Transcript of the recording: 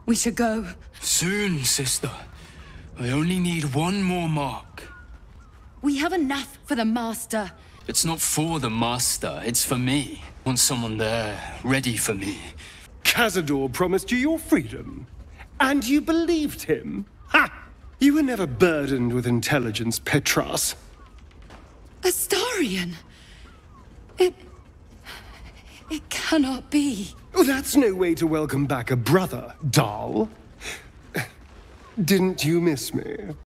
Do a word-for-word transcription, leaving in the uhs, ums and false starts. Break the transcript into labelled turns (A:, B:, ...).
A: We should go.
B: Soon, sister. I only need one more mark.
A: We have enough for the Master.
B: It's not for the Master, it's for me. I want someone there, ready for me.
C: Cazador promised you your freedom. And you believed him? Ha! You were never burdened with intelligence, Petras.
A: Astarion! It... It cannot be.
C: Oh, that's no way to welcome back a brother, doll. Didn't you miss me?